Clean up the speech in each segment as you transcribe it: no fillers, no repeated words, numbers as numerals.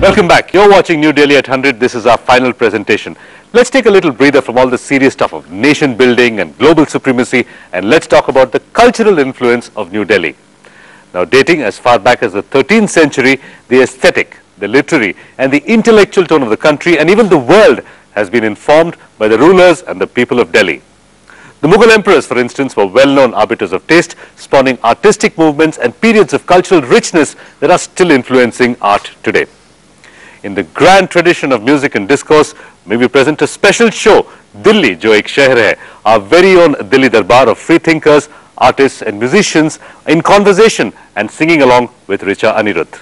Welcome back. You're watching New Delhi at 100. This is our final presentation. Let's take a little breather from all the serious stuff of nation building and global supremacy, and let's talk about the cultural influence of New Delhi. Now, dating as far back as the 13th century, the aesthetic, the literary and the intellectual tone of the country and even the world has been informed by the rulers and the people of Delhi. The Mughal emperors, for instance, were well-known arbiters of taste, spawning artistic movements and periods of cultural richness that are still influencing art today. In the grand tradition of music and discourse, may we present a special show, Delhi Jo Ek Sheher Hai, our very own Delhi Darbar of free thinkers, artists and musicians in conversation and singing along with Richa Anirudh.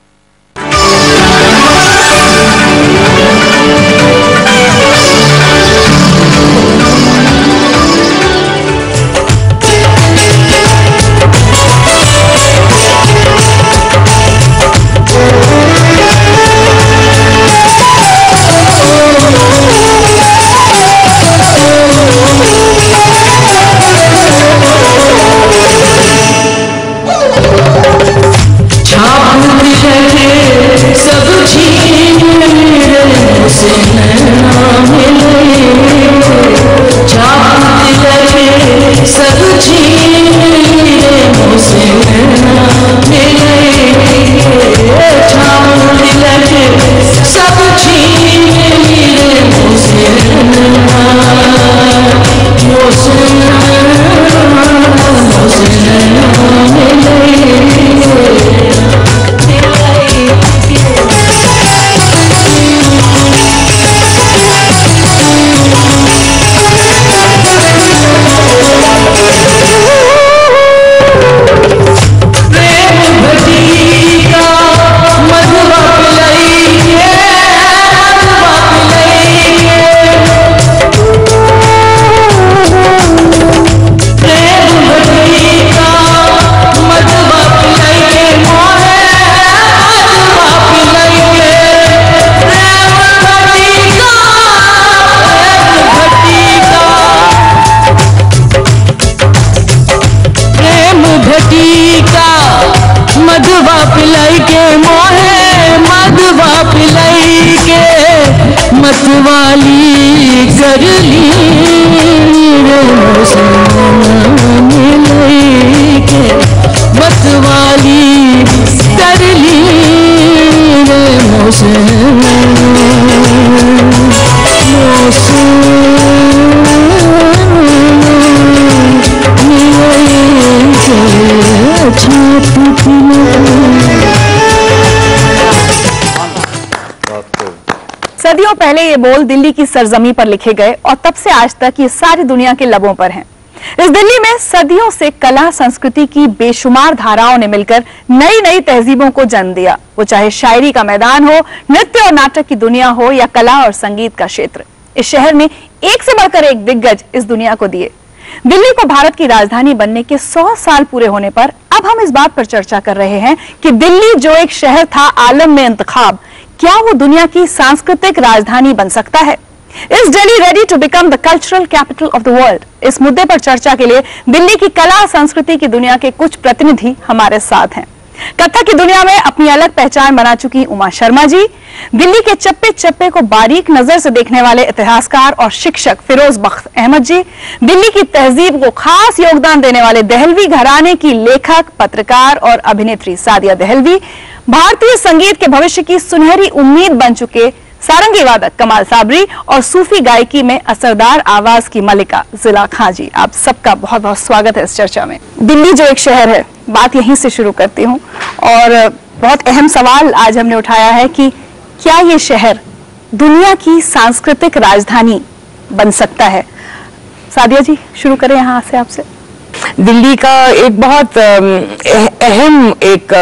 सदियों पहले ये बोल दिल्ली की सरजमी पर लिखे गए और तब से आज तक ये सारी दुनिया के लबों पर हैं। इस दिल्ली में सदियों से कला संस्कृति की बेशुमार धाराओं ने मिलकर नई नई तहजीबों को जन्म दिया, वो चाहे शायरी का मैदान हो, नृत्य और नाटक की दुनिया हो या कला और संगीत का क्षेत्र। इस शहर ने एक से बढ़कर एक दिग्गज इस दुनिया को दिए। दिल्ली को भारत की राजधानी बनने के 100 साल पूरे होने पर अब हम इस बात पर चर्चा कर रहे हैं कि दिल्ली जो एक शहर था आलम में इंतखाब, क्या वो दुनिया की सांस्कृतिक राजधानी बन सकता है? Is Delhi ready to become the cultural capital of the world? इस मुद्दे पर चर्चा के लिए दिल्ली की कला संस्कृति की दुनिया के कुछ प्रतिनिधि हमारे साथ हैं। कथक की दुनिया में अपनी अलग पहचान बना चुकी उमा शर्मा जी, दिल्ली के चप्पे चप्पे को बारीक नजर से देखने वाले इतिहासकार और शिक्षक फिरोज बख्त अहमद जी, दिल्ली की तहजीब को खास योगदान देने वाले दहलवी घराने की लेखक, पत्रकार और अभिनेत्री सादिया दहलवी, भारतीय संगीत के भविष्य की सुनहरी उम्मीद बन चुके सारंगी वादक कमाल साबरी और सूफी गायकी में असरदार आवाज की मलिका जिला खां जी, आप सबका बहुत बहुत स्वागत है इस चर्चा में। दिल्ली जो एक शहर है, बात यहीं से शुरू करती हूँ और बहुत अहम सवाल आज हमने उठाया है कि क्या ये शहर दुनिया की सांस्कृतिक राजधानी बन सकता है? सादिया जी शुरू करें यहाँ से आपसे। दिल्ली का एक बहुत अहम एक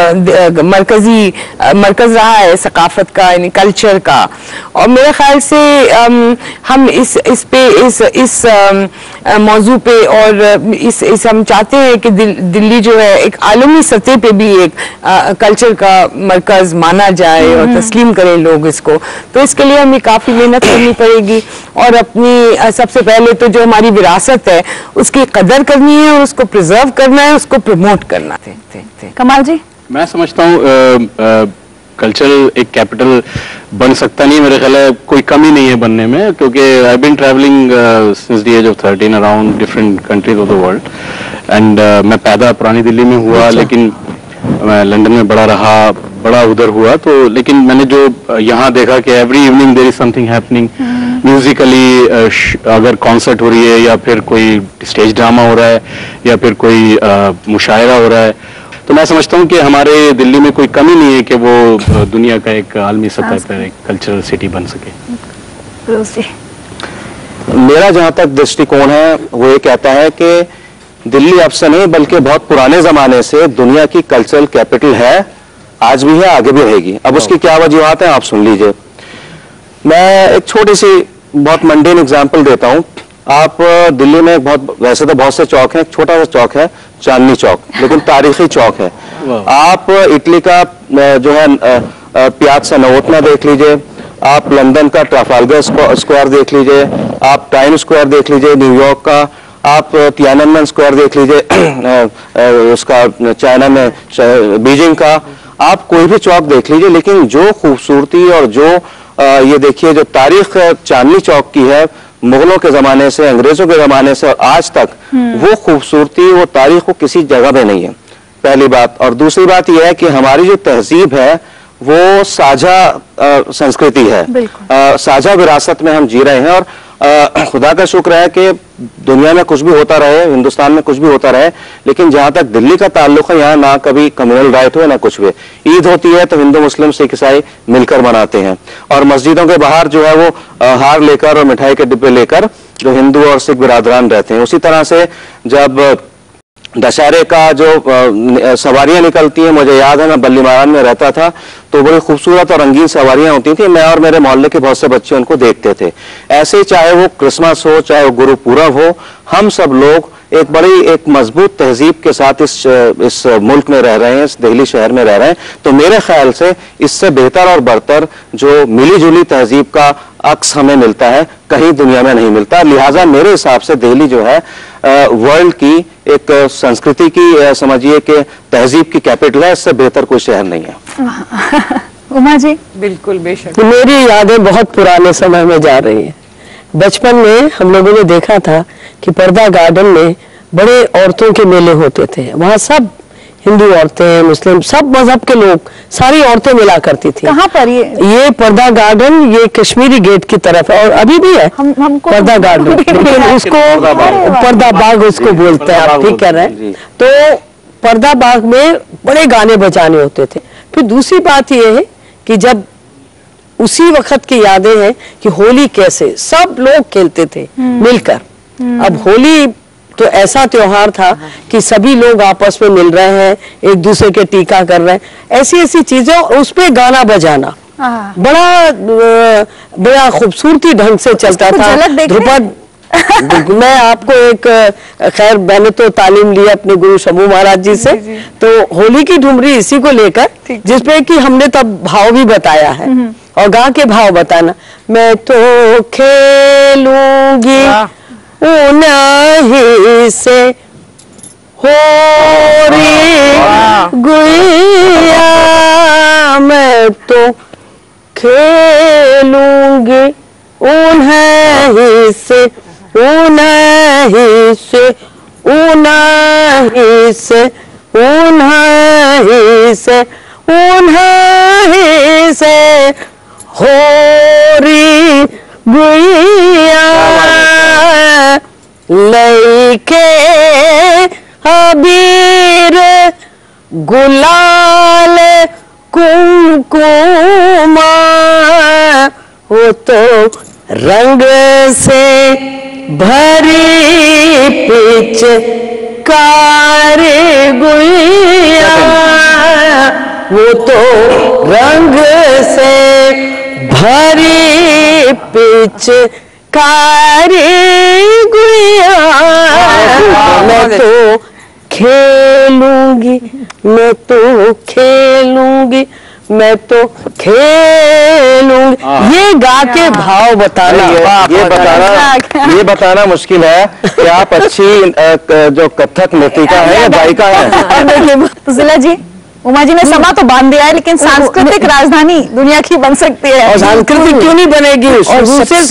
मरकज रहा है सकाफत का, यानी कल्चर का, और मेरे ख्याल से हम इस मौजू पे और इस हम चाहते हैं कि दिल्ली जो है एक आलमी सतह पे भी एक कल्चर का मरकज माना जाए और तस्लीम करें लोग इसको। तो इसके लिए हमें काफ़ी मेहनत करनी पड़ेगी और अपनी सबसे पहले तो जो हमारी विरासत है उसकी कदर करनी है और उसको प्रिजर्व करना है, उसको प्रमोट करना है। कमाल जी? मैं समझता हूँ कल्चरल एक कैपिटल बन सकता नहीं, मेरे ख्याल है कोई कमी नहीं है बनने में, क्योंकि I been travelling since the age of 13 around different countries of the world and मैं पैदा पुरानी दिल्ली में हुआ, लेकिन मैं लंदन में बड़ा उधर हुआ, तो लेकिन मैंने जो यहाँ देखा कि every evening there is something happening musically, अगर कॉन्सर्ट हो रही है या फिर कोई स्टेज ड्रामा हो रहा है या फिर कोई मुशायरा हो रहा है, तो मैं समझता हूँ कि हमारे दिल्ली में कोई कमी नहीं है कि वो दुनिया का एक आलमी सतह पर एक कल्चरल सिटी बन सके। मेरा जहाँ तक दृष्टिकोण है वो ये कहता है कि दिल्ली अब से नहीं बल्कि बहुत पुराने जमाने से दुनिया की कल्चरल कैपिटल है, आज भी है, आगे भी रहेगी। अब उसकी क्या वजूहत है आप सुन लीजिए। मैं एक छोटी सी बहुत मंडेन एग्जांपल देता हूँ। आप दिल्ली में बहुत, वैसे तो बहुत से चौक हैं, एक छोटा सा चौक है चांदनी चौक, लेकिन तारीखी चौक है। आप इटली का जो है पियाज़ा नवोतना देख लीजिए, आप लंदन का ट्राफालगर स्क्वायर देख लीजिए, आप टाइम स्क्वायर देख लीजिए न्यूयॉर्क का, आप तियाननमेन स्क्वायर देख लीजिए उसका चाइना में बीजिंग का, आप कोई भी चौक देख लीजिए, लेकिन जो खूबसूरती और जो ये देखिए जो तारीख चांदनी चौक की है मुगलों के जमाने से, अंग्रेजों के जमाने से और आज तक, वो खूबसूरती वो तारीख को किसी जगह में नहीं है, पहली बात। और दूसरी बात यह है कि हमारी जो तहजीब है वो साझा संस्कृति है, साझा विरासत में हम जी रहे हैं। और खुदा का शुक्र है कि दुनिया में कुछ भी होता रहे, हिंदुस्तान में कुछ भी होता रहे, लेकिन जहां तक दिल्ली का ताल्लुक है यहाँ ना कभी कम्युनल राइट हुए ना कुछ भी। ईद होती है तो हिंदू मुस्लिम सिख ईसाई मिलकर मनाते हैं, और मस्जिदों के बाहर जो है वो हार लेकर और मिठाई के डिब्बे लेकर जो हिंदू और सिख बिरादरान रहते हैं। उसी तरह से जब दशहरे का जो सवारियां निकलती हैं, मुझे याद है मैं बल्ली महाराज में रहता था तो बड़ी खूबसूरत और रंगीन सवारियां होती थी, मैं और मेरे मोहल्ले के बहुत से बच्चे उनको देखते थे। ऐसे ही चाहे वो क्रिसमस हो, चाहे वो गुरु पूरब हो, हम सब लोग एक मजबूत तहजीब के साथ इस मुल्क में रह रहे हैं, इस दिल्ली शहर में रह रहे हैं। तो मेरे ख्याल से इससे बेहतर और बरतर जो मिली जुली तहजीब का अक्स हमें मिलता है कहीं दुनिया में नहीं मिलता। लिहाजा मेरे हिसाब से दिल्ली जो है वर्ल्ड की एक संस्कृति की, समझिए कि तहजीब की कैपिटल है, इससे बेहतर कोई शहर नहीं है। उमा जी? बिल्कुल, बेशक। मेरी यादें बहुत पुराने समय में जा रही हैं। बचपन में हम लोगों ने देखा था कि पर्दा गार्डन में बड़े औरतों के मेले होते थे, वहाँ सब हिंदू औरतें, मुस्लिम, सब मजहब के लोग, सारी औरतें मिला करती थी। कहाँ पर ये पर्दा गार्डन, ये कश्मीरी गेट की तरफ है और अभी भी है हमको पर्दा गार्डन, लेकिन उसको पर्दा बाग उसको बोलते हैं, आप ठीक कह रहे हैं। तो पर्दा बाग में बड़े गाने बजाने होते थे। फिर दूसरी बात यह है कि जब उसी वक्त की यादें हैं कि होली कैसे सब लोग खेलते थे मिलकर। अब होली तो ऐसा त्योहार था कि सभी लोग आपस में मिल रहे हैं, एक दूसरे के टीका कर रहे हैं, ऐसी ऐसी चीजें, और उस पे गाना बजाना बड़ा खूबसूरती ढंग से चलता था। ध्रुपद मैं आपको एक, खैर मैंने तो तालीम ली अपने गुरु शंभू महाराज जी से, तो होली की ठुमरी इसी को लेकर, जिसपे कि हमने तब भाव भी बताया है और गा के भाव बताना। मैं तो खेलूंगी उन्हीं से होरी गुइया, मैं तो खेलूंगी उन्हीं से, उन्हीं से, उन्हीं से, उन्हीं से, उन्हीं से होरी गुइया, लइके अबीर गुलाल कुमकुमा, वो तो रंग से भरी पिच कारी गुइया, वो तो रंग से भरी पिच कारी गुइया, मैं तो खेलूंगी, मैं तो खेलूंगी, मैं तो खेलूंगी। ये गा के भाव बताना, ये बताना मुश्किल है कि आप अच्छी जो कथक नृत्यिका है या गायिका है। जिला जी? उमा जी ने समा तो बांध दिया है, लेकिन सांस्कृतिक राजधानी दुनिया की बन सकती है। और सांस्कृतिक क्यों नहीं बनेगी? और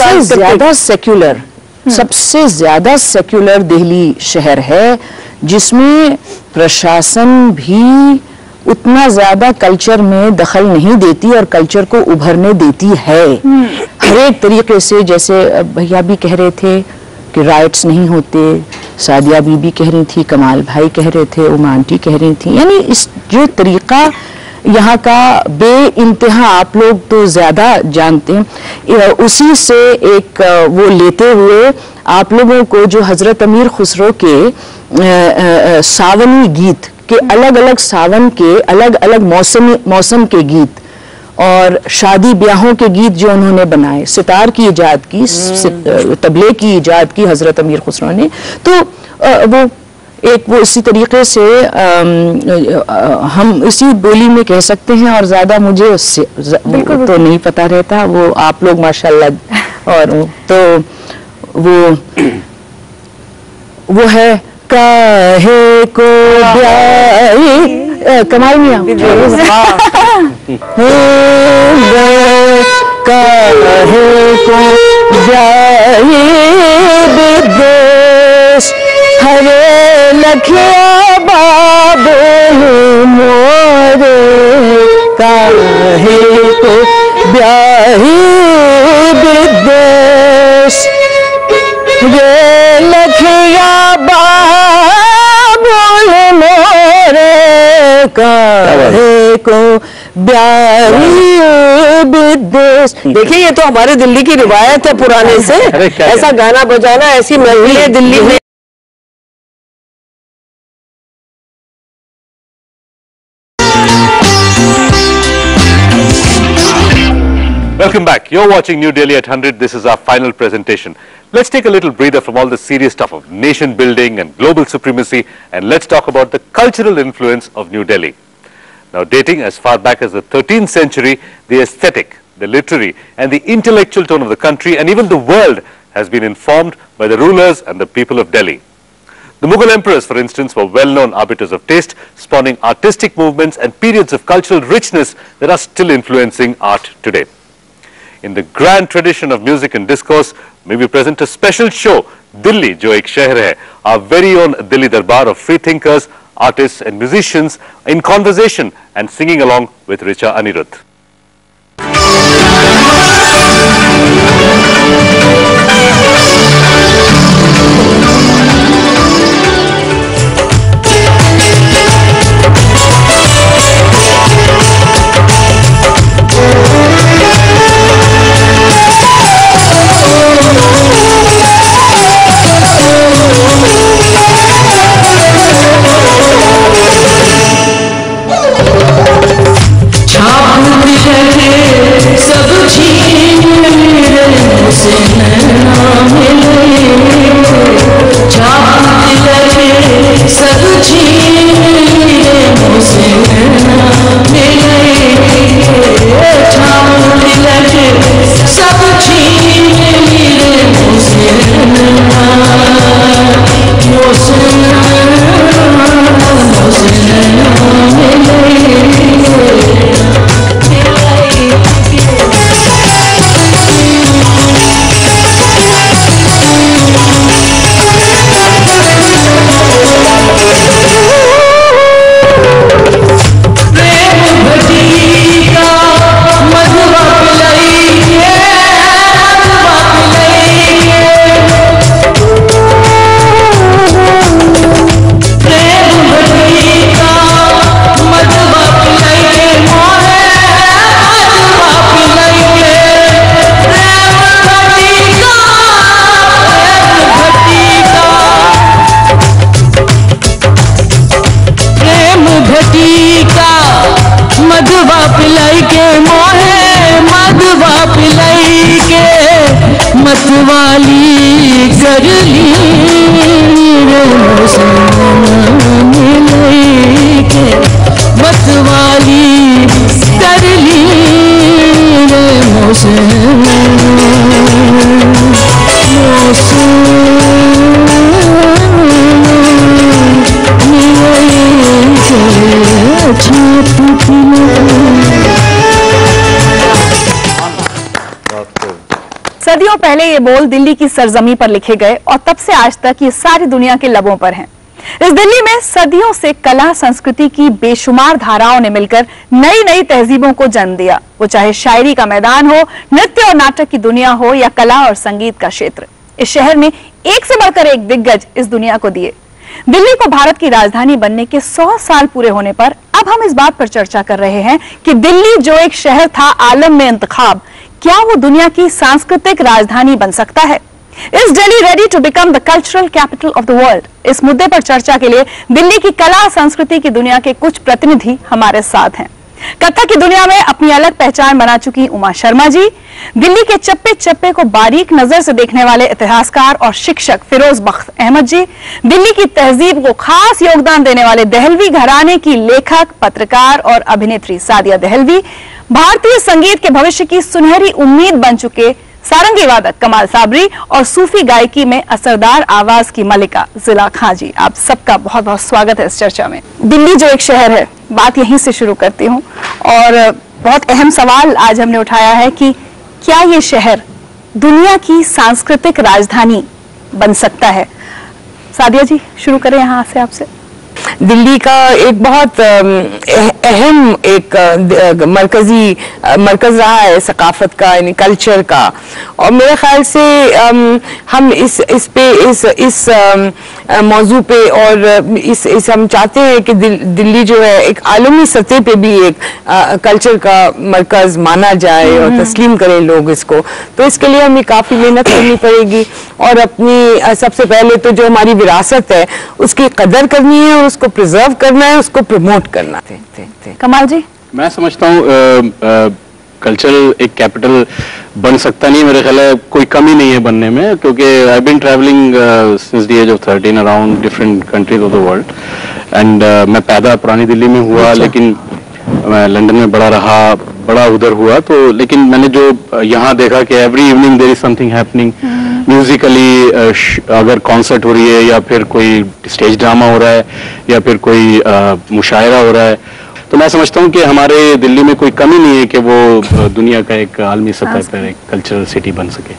सबसे ज्यादा सेक्युलर दिल्ली शहर है, जिसमें प्रशासन भी उतना ज्यादा कल्चर में दखल नहीं देती और कल्चर को उभरने देती है। हर एक तरीके से, जैसे भैया भी कह रहे थे कि राइट्स नहीं होते, सादिया बीबी कह रही थी, कमाल भाई कह रहे थे, उमा आंटी कह रही थी, यानी इस जो तरीका यहाँ का बेइंतहा, आप लोग तो ज्यादा जानते हैं, उसी से एक वो लेते हुए आप लोगों को जो हजरत अमीर खुसरो के सावनी गीत के अलग अलग सावन के अलग अलग मौसम के गीत और शादी ब्याहों के गीत जो उन्होंने बनाए, सितार की इजाद की, तबले की इजाद की हजरत अमीर खुसरो ने, तो वो इसी तरीके से हम इसी बोली में कह सकते हैं। और ज्यादा मुझे उससे तो नहीं पता रहता, वो आप लोग माशाल्लाह। और तो वो है काहे को ब्याही, कमाल मियां काहे को ब्याही विदेश, हरे लखिया बाबू मोरे, काहे को ब्याही विदेश, रे लखिया बाबू मोरे, काहे को ब्याही विदेश। देखिए, ये तो हमारे दिल्ली की रिवायत है पुराने से, ऐसा गाना बजाना, ऐसी महफिलें दिल्ली में। Welcome back. You're watching New Delhi at 100. This is our final presentation. Let's take a little breather from all the serious stuff of nation building and global supremacy, and let's talk about the cultural influence of New Delhi. Now, dating as far back as the 13th century, the aesthetic, the literary and the intellectual tone of the country and even the world has been informed by the rulers and the people of Delhi. The Mughal emperors, for instance, were well-known arbiters of taste, spawning artistic movements and periods of cultural richness that are still influencing art today. In the grand tradition of music and discourse, may we present a special show, Delhi Jo Ek Sheher Hai, our very own Delhi Darbar of free thinkers, artists and musicians in conversation and singing along with Richa Anirudh. मतवाली कर ली मतवाली कर ली सदियों पहले ये बोल दिल्ली की सरजमी पर लिखे गए और तब से आज तक ये सारी दुनिया के लबों पर हैं। इस दिल्ली में सदियों से कला संस्कृति की बेशुमार धाराओं ने मिलकर नई नई तहजीबों को जन्म दिया, वो चाहे शायरी का मैदान हो, नृत्य और नाटक की दुनिया हो या कला और संगीत का क्षेत्र। इस शहर ने एक से बढ़कर एक दिग्गज इस दुनिया को दिए। दिल्ली को भारत की राजधानी बनने के 100 साल पूरे होने पर अब हम इस बात पर चर्चा कर रहे हैं कि दिल्ली जो एक शहर था आलम में इंतखाब, क्या वो दुनिया की सांस्कृतिक राजधानी बन सकता है? Is Delhi ready to become the cultural capital of the world? इस मुद्दे पर चर्चा के लिए दिल्ली की कला संस्कृति की दुनिया के कुछ प्रतिनिधि हमारे साथ हैं। कथक की दुनिया में अपनी अलग पहचान बना चुकी उमा शर्मा जी, दिल्ली के चप्पे चप्पे को बारीक नजर से देखने वाले इतिहासकार और शिक्षक फिरोज बख्श अहमद जी, दिल्ली की तहजीब को खास योगदान देने वाले दहलवी घराने की लेखक, पत्रकार और अभिनेत्री सादिया दहलवी, भारतीय संगीत के भविष्य की सुनहरी उम्मीद बन चुके सारंगी वादक कमाल साबरी और सूफी गायकी में असरदार आवाज की मलिका जिला खां जी, आप सबका बहुत बहुत स्वागत है इस चर्चा में। दिल्ली जो एक शहर है, बात यहीं से शुरू करती हूँ और बहुत अहम सवाल आज हमने उठाया है कि क्या ये शहर दुनिया की सांस्कृतिक राजधानी बन सकता है? सादिया जी शुरू करें यहाँ से आपसे। दिल्ली का एक बहुत अहम एक मरकज रहा है सकाफत का, यानी कल्चर का, और मेरे ख्याल से हम इस मौजू पे और इस हम चाहते हैं कि दिल्ली जो है एक आलमी सतह पे भी एक कल्चर का मरकज माना जाए और तस्लीम करें लोग इसको। तो इसके लिए हमें काफी मेहनत करनी पड़ेगी और अपनी सबसे पहले तो जो हमारी विरासत है उसकी कदर करनी है और उसको प्रिजर्व करना है, उसको प्रमोट करना है। कमाल जी, मैं समझता हूँ कल्चरल एक कैपिटल बन सकता नहीं, मेरे ख्याल है कोई कमी नहीं है बनने में, क्योंकि I been travelling since the age of 13 around different countries of the world and मैं पैदा पुरानी दिल्ली में हुआ, लेकिन मैं लंदन में बड़ा उधर हुआ, तो लेकिन मैंने जो यहाँ देखा कि every evening there is something happening musically, अगर कॉन्सर्ट हो रही है या फिर कोई स्टेज ड्रामा हो रहा है या फिर कोई मुशायरा हो रहा है, तो मैं समझता हूँ कि हमारे दिल्ली में कोई कमी नहीं है कि वो दुनिया का एक आलमी सतह पर एक कल्चरल सिटी बन सके।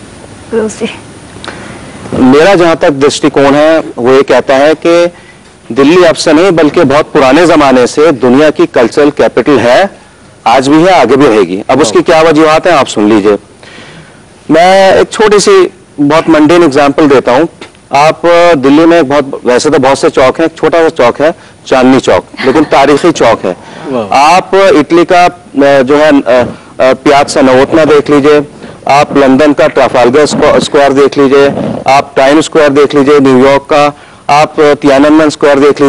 मेरा जहां तक दृष्टिकोण है वो ये कहता है कि दिल्ली अब से नहीं बल्कि बहुत पुराने जमाने से दुनिया की कल्चरल कैपिटल है, आज भी है, आगे भी रहेगी। अब उसकी क्या वजूहत है आप सुन लीजिए। मैं एक छोटी सी बहुत मंडेन एग्जांपल देता हूँ। आप दिल्ली में वैसे तो बहुत से चौक हैं, एक छोटा सा चौक है चांदनी चौक, लेकिन तारीखी चौक है। आप इटली का जो है पियाज़ा नवोतना देख लीजिए, आप लंदन का ट्राफालगर स्क्वायर देख लीजिए, आप टाइम स्क्वायर देख लीजिए न्यूयॉर्क का, आप तियाननमेन स्क्वायर देख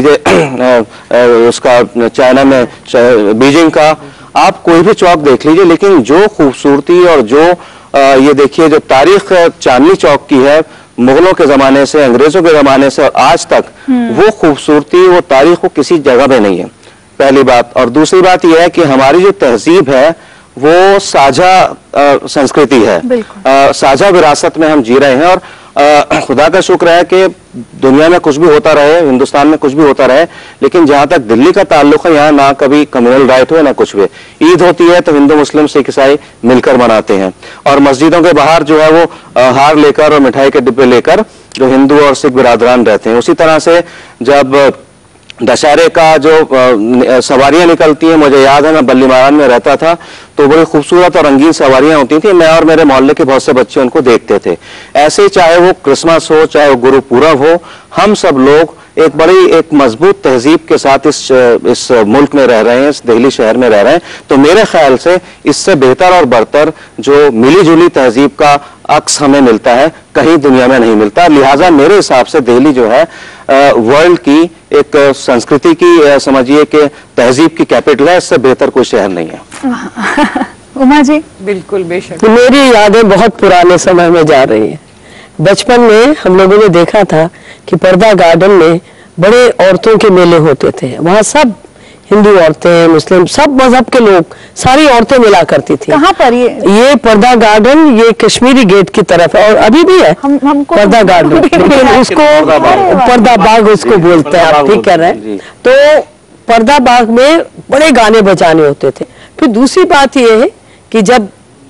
लीजिए उसका चाइना में बीजिंग का, आप कोई भी चौक देख लीजिए, लेकिन जो खूबसूरती और जो ये देखिए जो तारीख चांदनी चौक की है मुगलों के जमाने से, अंग्रेजों के जमाने से और आज तक, वो खूबसूरती वो तारीख वो किसी जगह पे नहीं है, पहली बात। और दूसरी बात यह है कि हमारी जो तहजीब है वो साझा संस्कृति है, साझा विरासत में हम जी रहे हैं और खुदा का शुक्र है कि दुनिया में कुछ भी होता रहे, हिंदुस्तान में कुछ भी होता रहे, लेकिन जहां तक दिल्ली का ताल्लुक है यहाँ ना कभी कम्युनल राइट हुए ना कुछ भी। ईद होती है तो हिंदू मुस्लिम सिख ईसाई मिलकर मनाते हैं और मस्जिदों के बाहर जो है वो हार लेकर और मिठाई के डिब्बे लेकर जो हिंदू और सिख बिरादरान रहते हैं। उसी तरह से जब दशहरे का जो सवारियां निकलती हैं, मुझे याद है मैं बल्ली महाराज में रहता था तो बड़ी खूबसूरत और रंगीन सवारियां होती थी, मैं और मेरे मोहल्ले के बहुत से बच्चे उनको देखते थे। ऐसे चाहे वो क्रिसमस हो चाहे वो गुरु पूरब हो, हम सब लोग एक मजबूत तहजीब के साथ इस मुल्क में रह रहे हैं, इस दिल्ली शहर में रह रहे हैं। तो मेरे ख्याल से इससे बेहतर और बरतर जो मिली जुली तहजीब का अक्स हमें मिलता है कहीं दुनिया में नहीं मिलता। लिहाजा मेरे हिसाब से दिल्ली जो है वर्ल्ड की एक संस्कृति की समझिए कि तहजीब की कैपिटल है, इससे बेहतर कोई शहर नहीं है। उमा जी बिल्कुल बेशक। मेरी यादें बहुत पुराने समय में जा रही है। बचपन में हम लोगों ने देखा था कि पर्दा गार्डन में बड़े औरतों के मेले होते थे, वहाँ सब हिंदू औरतें, मुस्लिम, सब मजहब के लोग, सारी औरतें मिला करती थी। कहाँ पर ये पर्दा गार्डन, ये कश्मीरी गेट की तरफ है और अभी भी है हमको पर्दा गार्डन, लेकिन उसको पर्दा बाग उसको बोलते हैं, आप ठीक कह रहे हैं। तो पर्दा बाग में बड़े गाने बजाने होते थे। फिर दूसरी बात ये है कि जब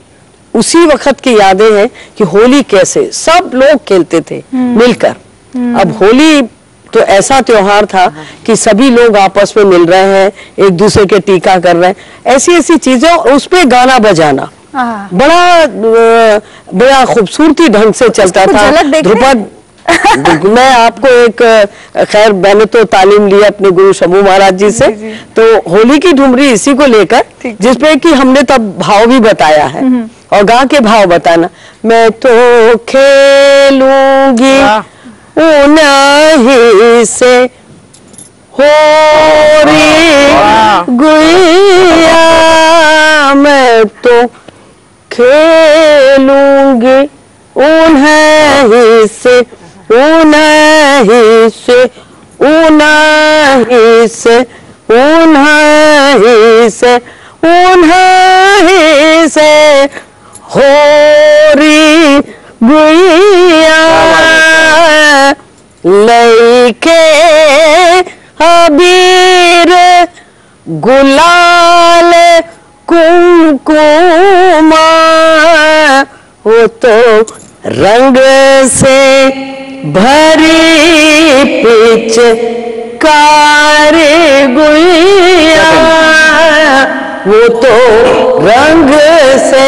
उसी वक्त की यादें हैं कि होली कैसे सब लोग खेलते थे मिलकर। अब होली तो ऐसा त्योहार था कि सभी लोग आपस में मिल रहे हैं, एक दूसरे के टीका कर रहे हैं, ऐसी ऐसी चीजें, और उस पे गाना बजाना बड़ा खूबसूरती ढंग से चलता था। ध्रुपद मैं आपको एक, खैर मैंने तो तालीम ली अपने गुरु शंभू महाराज जी से, तो होली की ठुमरी इसी को लेकर, जिसपे कि हमने तब भाव भी बताया है और गा के भाव बताना। मैं तो खेलूंगी उन्हीं से होरी गुइया, मैं तो खेलूंगी उन्हीं से, उन्हीं से, उन्हीं से, उन्हीं से, उन्हीं से होरी गुइया लइके अबीर गुलाल कुमकुमा, वो तो रंग से भरी पिच कारी गुइया, वो तो रंग से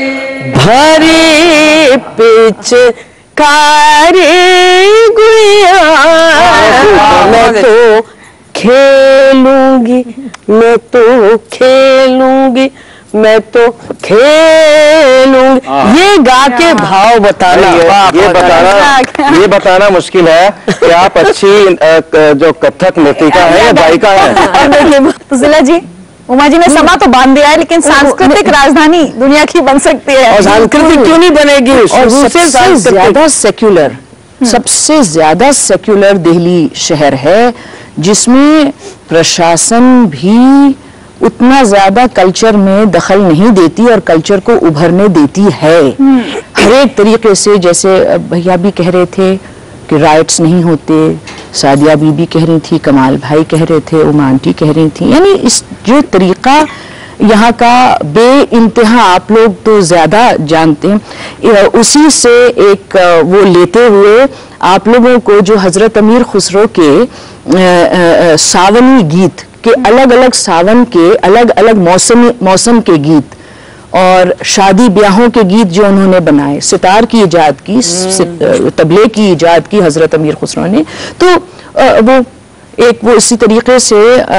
भरी पिच कारी गुइया, मैं तो खेलूंगी, मैं तो खेलूंगी, मैं तो खेलूंगी। ये गा के भाव बताना, ये बताना मुश्किल है कि आप अच्छी जो कथक नृतिका है या गायिका है। तो जिला जी, उमा जी ने समा तो बांध दिया है, लेकिन सांस्कृतिक राजधानी दुनिया की बन सकती है। और सांस्कृतिक क्यों नहीं बनेगी? और सबसे ज्यादा सेक्युलर, सबसे ज्यादा सेक्युलर दिल्ली शहर है, जिसमें प्रशासन भी उतना ज्यादा कल्चर में दखल नहीं देती और कल्चर को उभरने देती है हर एक तरीके से। जैसे भैया भी कह रहे थे कि राइट्स नहीं होते, सादिया बीबी कह रही थी, कमाल भाई कह रहे थे, उमा आंटी कह रही थी, यानी इस जो तरीका यहाँ का बे इंतहा, आप लोग तो ज्यादा जानते हैं, उसी से एक वो लेते हुए आप लोगों को जो हजरत अमीर खुसरो के सावनी गीत के, अलग अलग सावन के अलग अलग मौसम के गीत और शादी ब्याहों के गीत जो उन्होंने बनाए, सितार की इजाद की, तबले की इजाद की हजरत अमीर खुसरो ने, तो वो एक वो इसी तरीके से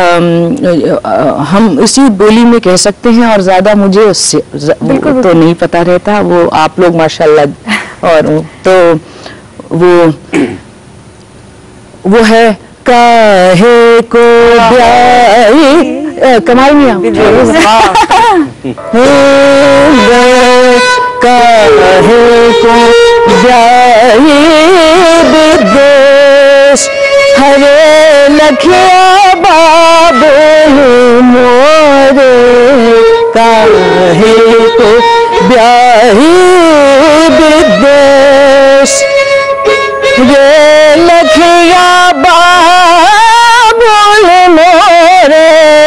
हम इसी बोली में कह सकते हैं। और ज्यादा मुझे उससे तो नहीं पता रहता, वो आप लोग माशाल्लाह। और तो वो है काहे को ब्याही, कमाल मियां काहे को ब्याही विदेश, हरे लखिया बाबू मोरे, काहे को ब्याही विदेश, रे लखिया बाबू मोरे,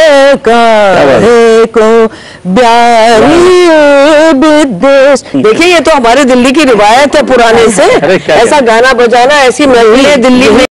काहे को ब्याही विदेश। देखिए, ये तो हमारे दिल्ली की रिवायत है पुराने से, ऐसा गाना बजाना, ऐसी महफिलें दिल्ली में